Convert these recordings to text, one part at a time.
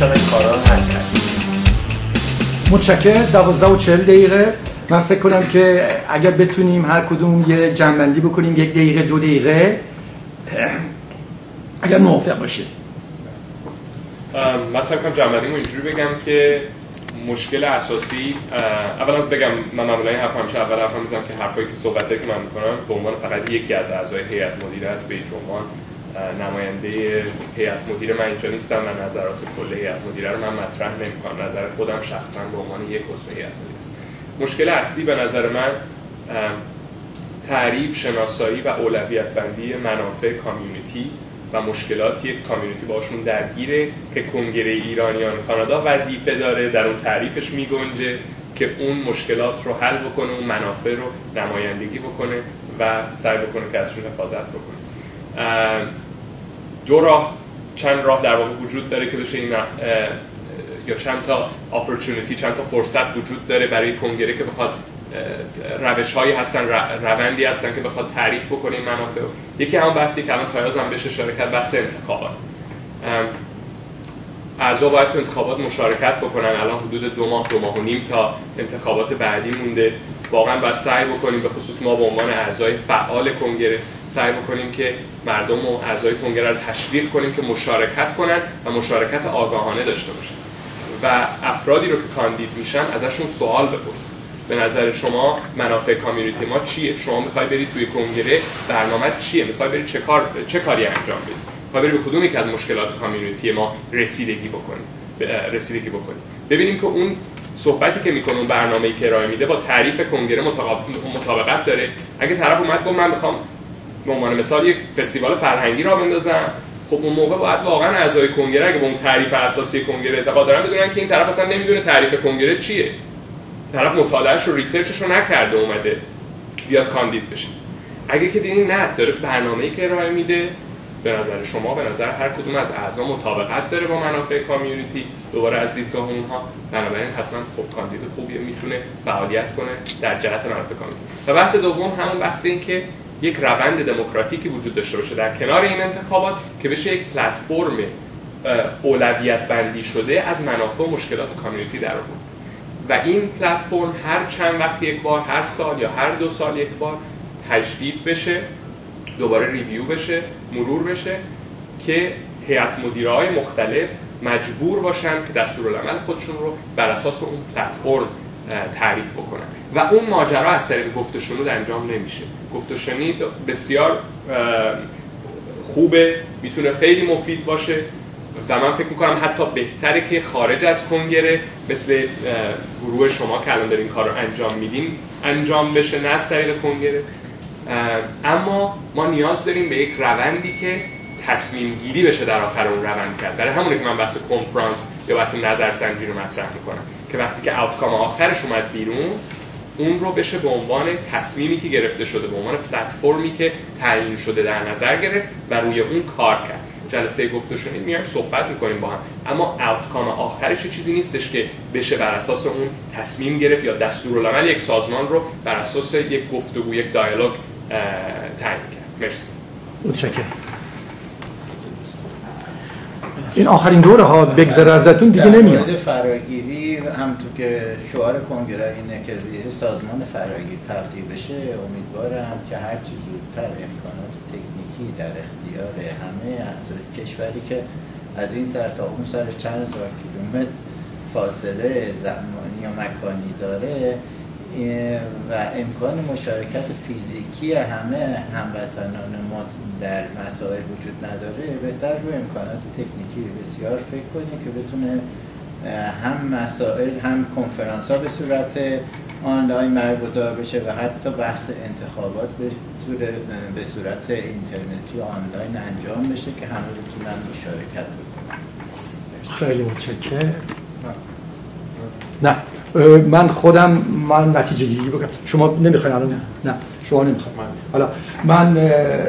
این کارا رو حل کردیم. متشکرم. 12 و 40 دقیقه. من فکر کنم که اگر بتونیم هر کدوم یک جنبندی بکنیم 1 دقیقه 2 دقیقه اگر موافق باشید. مثلا کنم جنبندیمو اینجوری بگم که مشکل اساسی اولا بگم من معمولا این حرف همیشه اول حرفم میزنم که حرفایی که صحبتایی که من میکنم به عنوان فقط یکی از اعضای هیئت مدیره است، به عنوان نماینده هیئت مدیره من اینجا نیستم و نظرات کل هیئت مدیره رو من مطرح نمی‌کنم. نظر خودم شخصا به عنوان یک عضو هیئت مدیره است. مشکل اصلی به نظر من تعریف، شناسایی و اولویت بندی منافع کامیونیتی و مشکلات یک کامیونیتی باشون درگیره که کنگره ایرانیان کانادا وظیفه داره در اون تعریفش میگنجه که اون مشکلات رو حل بکنه، اون منافع رو نمایندگی بکنه و سعی بکنه که ازشون حفاظت بکنه. چند راه در واقع وجود داره که بشه این یا چند تا اپورتونیتی، چند تا فرصت وجود داره برای کنگره که بخواد روش‌هایی هستن، روندی هستن که بخواد تعریف بکنه این منافع. یکی همون بحثی که الان تایاز هم بهش اشاره کرد، بحث انتخابات. اعضا باید تو انتخابات مشارکت بکنن. الان حدود 2 ماه و نیم تا انتخابات بعدی مونده. واقعا باید سعی بکنیم، به خصوص ما به عنوان اعضای فعال کنگره سعی بکنیم که مردم و اعضای کنگره رو تشویق کنیم که مشارکت کنن و مشارکت آگاهانه داشته باشن و افرادی رو که کاندید میشن ازشون سوال بپرسن. به نظر شما منافع کامیونیتی ما چیه؟ شما میخوای بری توی کنگره، برنامه چیه؟ میخوای بری چه کاری انجام بدی؟ میخوای بری به کدوم یک از مشکلات کامیونیتی ما رسیدگی بکنی؟ ببینیم که اون صحبتی که میکنه، اون برنامه‌ای که ارائه میده با تعریف کنگره مطابقت داره. اگه طرف اومد گفت من میخوام به عنوان مثال یک فستیوال فرهنگی را بندازم، خب اون موقع باید واقعا اعضای کنگره اگه به اون تعریف اساسی کنگره اعتقاد دارن بدونن که این طرف اصلا نمیدونه تعریف کنگره چیه. طرف مطالعه‌اش رو، ریسرچش رو نکرده اومده بیاد کاندید بشه. اگه که دیدین نه، داره برنامه‌ای که ارائه میده به نظر شما، به نظر هر کدوم از اعضا مطابقت داره با منافع کامیونیتی، دوباره از دیدگاه اونها، بنابراین حتما خب کاندید خوبیه، میتونه فعالیت کنه در جهت منافع کامیونیتی. و بحث دوم همون بحث این که یک روند دموکراتیکی وجود داشته باشه در کنار این انتخابات که بشه یک پلتفرم اولویت بندی شده از منافع و مشکلات کامیونیتی در آورد. و این پلتفرم هر چند وقت یک بار، هر سال یا هر 2 سال یک بار تجدید بشه، دوباره ریویو بشه، مرور بشه که هیئت مدیره‌های مختلف مجبور باشن که دستورالعمل خودشون رو بر اساس اون پلتفرم تعریف بکنن و اون ماجرا از طریق گفت و شنود انجام نمیشه. گفت و شنود بسیار خوبه، میتونه خیلی مفید باشه و من فکر میکنم حتی بهتره که خارج از کنگره مثل گروه شما که الان دارین کار رو انجام میدین انجام بشه، نه از طریق کنگره. اما ما نیاز داریم به یک روندی که تصمیم گیری بشه در آخر اون روند کرد. برای همونه که من بحث کنفرانس یا بحث نظرسنجی رو مطرح میکنم که وقتی که آوتکام آخرش اومد بیرون، اون رو بشه به عنوان تصمیمی که گرفته شده، به عنوان پلتفرمی که تعیین شده در نظر گرفت و روی اون کار کرد. جلسه گفت و شنید میایم صحبت میکنیم با هم، اما آوتکام آخرش چیزی نیستش که بشه بر اساس اون تصمیم گرفت یا دستورالعمل یک سازمان رو بر اساس یک گفتگو، یک دیالوگ تعیین کرد. مرسی. متشکرم. این آخرین دوره ها بگذره ازتون دیگه نمیاد. مورد فراگیری همونطور که شعار کنگره اینه که سازمان فراگیر تبدیل بشه، امیدوارم که هر چه زودتر امکانات تکنیکی در اختیار همه اعضای کشوری که از این سر تا اون سر چند هزار کیلومتر فاصله زمانی و مکانی داره و امکان مشارکت فیزیکی همه هموطنان ما در مسائل وجود نداره، بهتر روی امکانات تکنیکی بسیار فکر کنیم که بتونه هم مسائل هم کنفرانس ها به صورت آنلاین برگزار بشه و حتی بحث انتخابات به صورت اینترنتی و آنلاین انجام بشه که همه بتونن مشارکت بکنن. خیلی متشکرم. نه من خودم نتیجه گیری بکنم. شما نمیخواین الان؟ نه شما نمیخواین. حالا من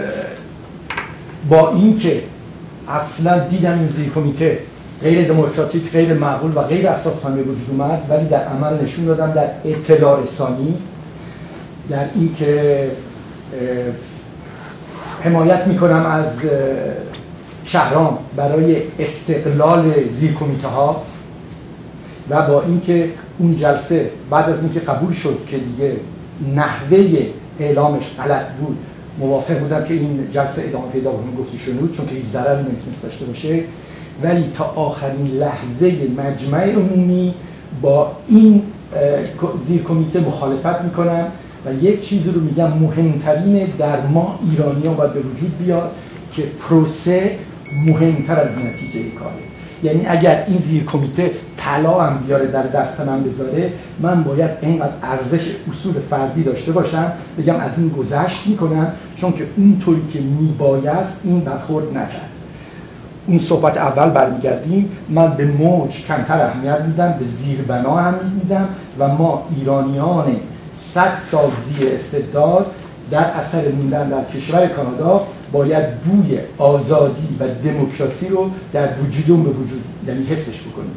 با اینکه اصلا دیدم این زیر کمیته غیر دموکراتیک، غیر معقول و غیر اساسخانه وجود اومد، ولی در عمل نشون دادم در اطلاع رسانی، در اینکه حمایت میکنم از شهرام برای استقلال زیر کمیته ها و با اینکه اون جلسه بعد از اینکه قبول شد که دیگه نحوه اعلامش غلط بود، موافق بودم که این جلسه ادامه پیدا کنه، گفتی شنود، چون که هیچ ضرری نمیتونست داشته باشه. ولی تا آخرین لحظه مجمع عمومی با این زیر کمیته مخالفت میکنم و یک چیز رو میگم مهمترین در ما ایرانیان باید به وجود بیاد که پروسه مهمتر از نتیجه کاره. یعنی اگر این زیر کمیته طلا هم بیاره در دست من بذاره، من باید اینقدر ارزش اصول فردی داشته باشم بگم از این گذشت میکنم، چون که اونطوری که میبایست این برخورد نکرد. اون صحبت اول برمیگردیم، من به موج کمتر اهمیت میدم، به زیربنا اهمیت میدم و ما ایرانیان 100 سال زیر استبداد در اثر موندن در کشور کانادا باید بوی آزادی و دموکراسی رو در وجودمون به وجود، یعنی حسش بکنیم.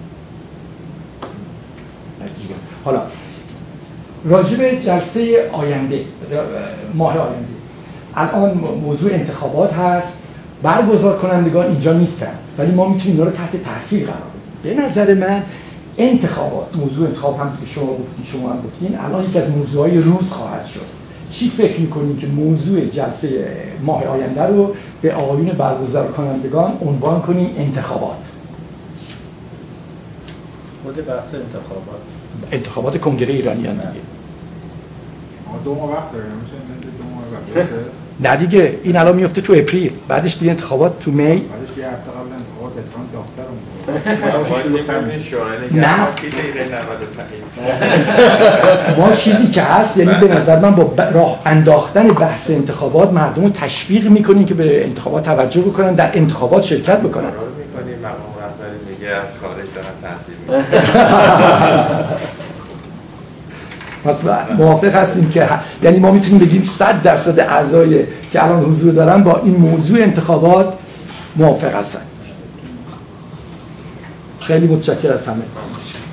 حالا راجع به جلسه آینده، ماه آینده، الان موضوع انتخابات هست. برگزار کنندگان اینجا نیستن ولی ما میتونیم اینا رو تحت تاثیر قرار بدیم. به نظر من انتخابات، موضوع انتخاب هم که شما گفتید، شما هم گفتین، الان یکی از موضوعهای روز خواهد شد. چی فکر میکنیم که موضوع جلسه ماه آینده رو به آقایون برگزار کنندگان عنوان کنیم انتخابات؟ خود بحث انتخابات کنگره ایرانیان دیگه. دو ماه وقت داره، نمیشه 2 ماه وقت. نه دیگه، این الان میفته تو اپریل، بعدش دیگه انتخابات تو می، بعدش یه هفته قبل انتخابات نه ما چیزی که هست، یعنی به نظر من با راه انداختن بحث انتخابات مردم رو تشویق میکنیم که به انتخابات توجه بکنن، در انتخابات شرکت بکنن. میکنیم مقام رهبری میگه از خارج دارن تاثیر میگیرن. پس موافق هستیم که یعنی ما میتونیم بگیم 100% اعضای که الان حضور دارن با این موضوع انتخابات موافق هستن. خیلی متشکرم از همه.